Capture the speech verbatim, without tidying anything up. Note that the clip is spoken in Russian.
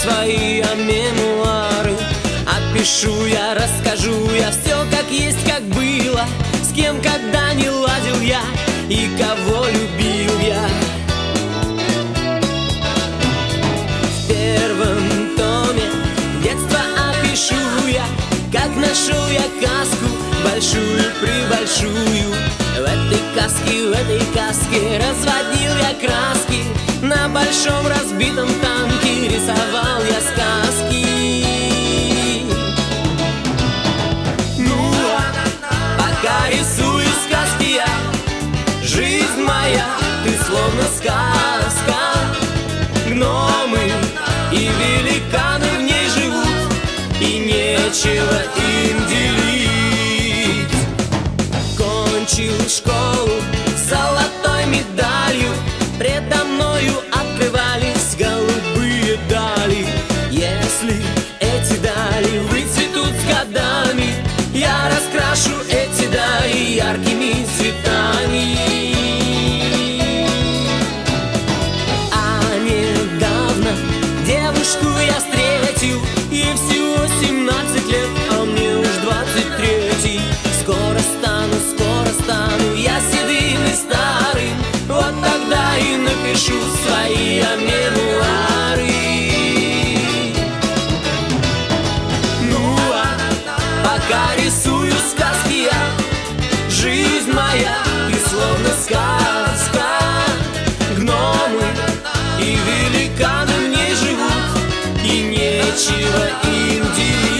свои мемуары. Опишу я, расскажу я все как есть, как было, с кем когда не ладил я и кого любил я. В первом томе детства опишу я, как нашел я каску большую-пребольшую. В этой каске, в этой каске разводил я краски, на большом разбитом танке рисовал я сказки. Ну, пока рисую сказки я, жизнь моя, ты словно сказка. Гномы и великаны в ней живут, и нечего им делить. Кончил школу с золотой медалью, предо мною открывались голубые дали. Если эти дали выцветут с годами, я раскрашу эти дали яркими цветами. А недавно девушку я встретил, ей всего семнадцать лет, а мне уж двадцать третий. Скоро стану, скоро стану я седым и старым, вот тогда и напишу свои мемуары. Ну а пока рисую сказки я, жизнь моя, ты словно сказка. Гномы и великаны в ней живут, и нечего им делить.